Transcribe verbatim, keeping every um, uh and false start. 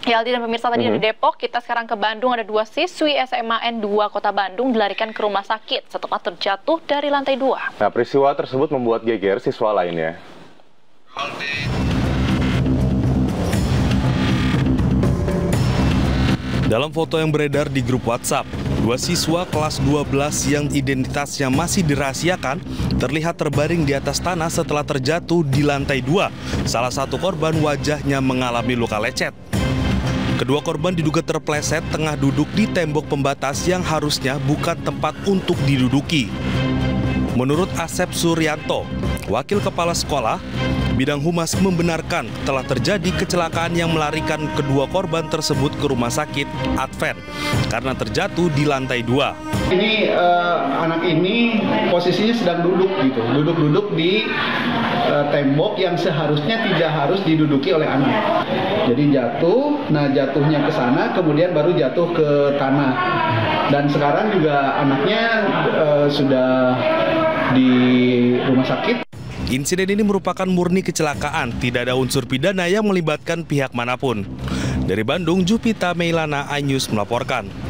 Ya, Aldi dan pemirsa, tadi Mm-hmm. dari Depok, kita sekarang ke Bandung. Ada dua siswi S M A N dua Kota Bandung dilarikan ke rumah sakit setelah terjatuh dari lantai dua. Nah, peristiwa tersebut membuat geger siswa lainnya. Dalam foto yang beredar di grup WhatsApp, dua siswa kelas dua belas yang identitasnya masih dirahasiakan terlihat terbaring di atas tanah setelah terjatuh di lantai dua. Salah satu korban wajahnya mengalami luka lecet. Kedua korban diduga terpleset tengah duduk di tembok pembatas yang harusnya bukan tempat untuk diduduki. Menurut Asep Suryanto, Wakil Kepala Sekolah, Bidang Humas membenarkan telah terjadi kecelakaan yang melarikan kedua korban tersebut ke rumah sakit Advent karena terjatuh di lantai dua. Ini uh, anak ini posisinya sedang duduk gitu, duduk-duduk di uh, tembok yang seharusnya tidak harus diduduki oleh anak. Jadi jatuh, nah jatuhnya ke sana, kemudian baru jatuh ke tanah. Dan sekarang juga anaknya uh, sudah di rumah sakit. Insiden ini merupakan murni kecelakaan, tidak ada unsur pidana yang melibatkan pihak manapun. Dari Bandung, Jupita Meilana, iNews melaporkan.